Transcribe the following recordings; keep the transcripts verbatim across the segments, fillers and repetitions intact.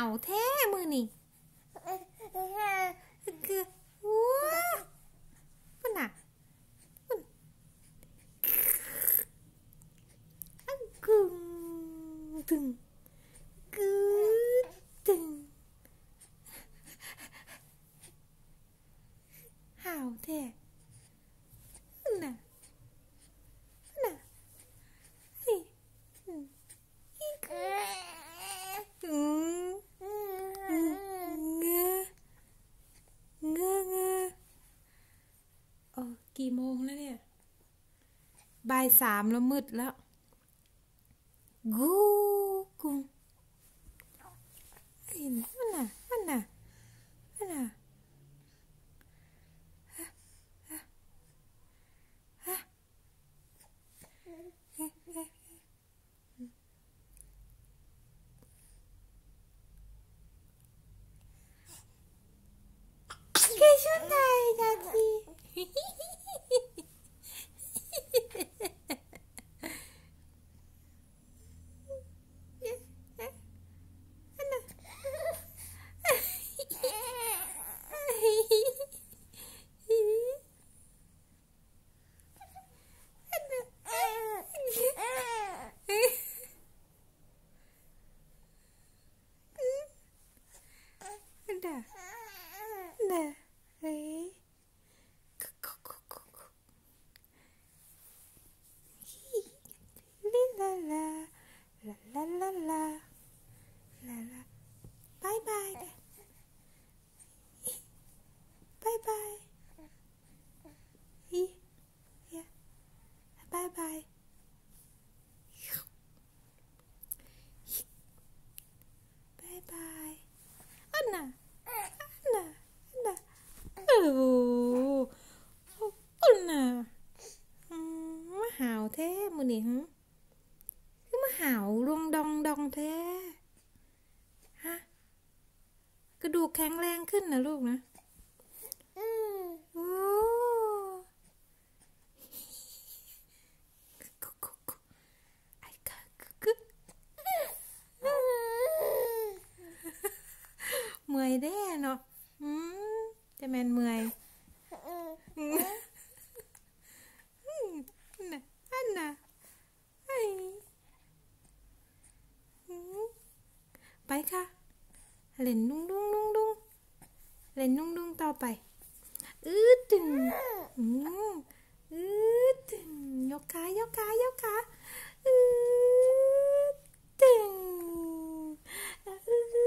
าวแท้มือนี่คือว้ามันหนักมันกึ่งตึงกึ่งตึงห่าวแท้น่ะน่ะสิอืมอืมเงอเงอเงอโอ้กี่โมงแล้วเนี่ยบ่ายสามแล้วมืดแล้วกูกุงเห็นมันน่ะมันน่ะมันน่ะฮะฮะฮะเฮ้เฮ้แกชุดไหนจ๊ะทีน่ะน่ะเฮ้ยลิลาลาลาลาลาลาลาลาบายบายบายบายฮีเฮียบายบายบายบายอันน่ะอันน่ะอันน่ะโอ้อันน่ะมาหาวแท้มือนี่ฮะคือมาหาวรวงดองดองแท้ฮะกระดูกแข็งแรงขึ้นนะลูกนะโอ้เมื่อยแน่เนาะอืมจะแมนเมื่อยน่ะอันน่ะไอ้ไปค่ะเล่นนุ่งดุงนุ่งดุงเล่นนุ่งดุงต่อไปอืดตึงอืมอืดตึงยกขายกขายกขาอืดตึงอืด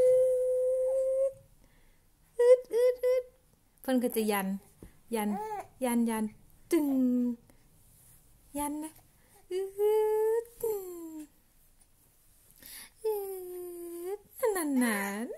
อืดอืดอืดเพิ่นก็จะยันยันยันยันตึงยันนะอืดตึงอืดนั่นน่ะ